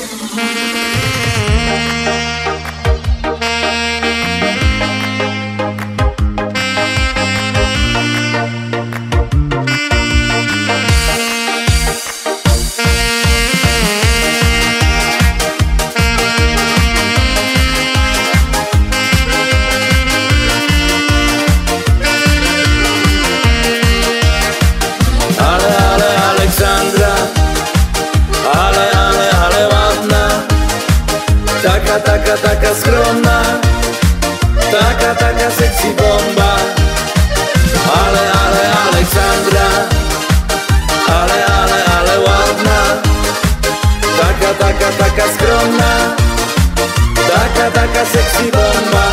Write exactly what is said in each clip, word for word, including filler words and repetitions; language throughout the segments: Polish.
Taka, taka, taka skromna, taka, taka sexy bomba. Ale, ale, Aleksandra, ale, ale, ale ładna. Taka, taka, taka skromna, taka, taka sexy bomba.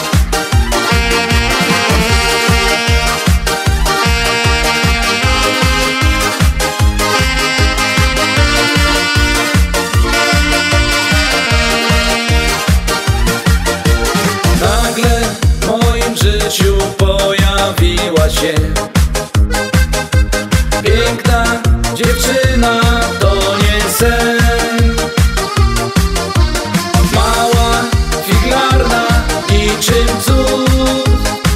Pojawiła się piękna dziewczyna, to nie sen. Mała, figlarna, niczym cud.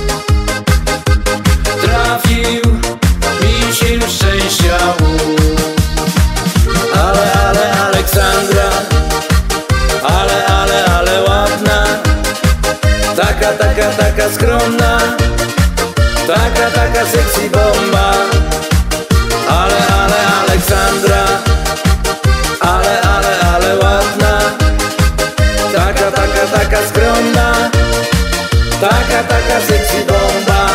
Trafił mi się szczęścia łód. Ale, ale, Aleksandra, ale, ale, ale ładna. Taka, taka, taka skromna, taka, taka sexy bomba. Ale, ale, Aleksandra, ale, ale, ale ładna. Taka, taka, taka skromna, taka, taka sexy bomba.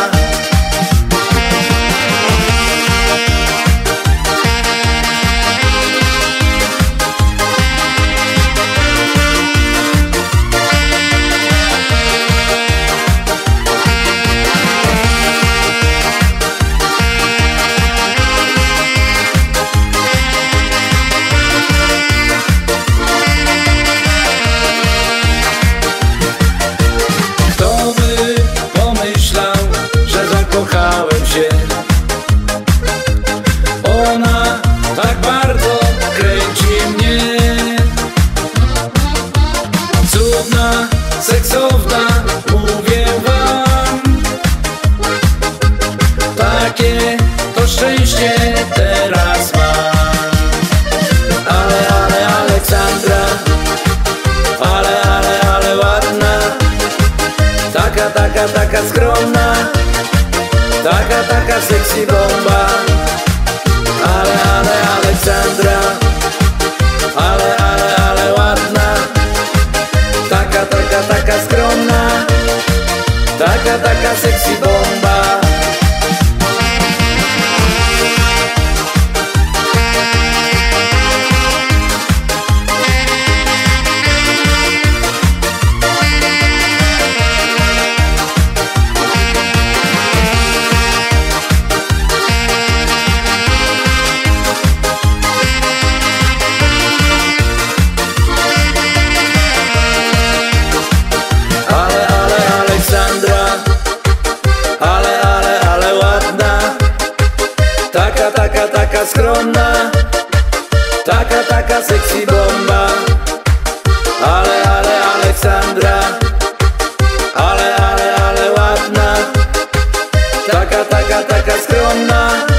Kochałem się. Ona tak bardzo kręci mnie. Cudna, seksowna, mówię wam. Takie to szczęście teraz mam. Ale, ale, Aleksandra, ale, ale, ale ładna. Taka, taka, taka skromna, taka, taka sexy bomba. Ale, ale, Aleksandra, ale, ale, ale ładna. Taka, taka, taka skromna, taka, taka sexy bomba. Taka, taka, taka skromna, taka, taka sexy bomba. Ale, ale, Aleksandra, ale, ale, ale ładna. Taka, taka, taka skromna,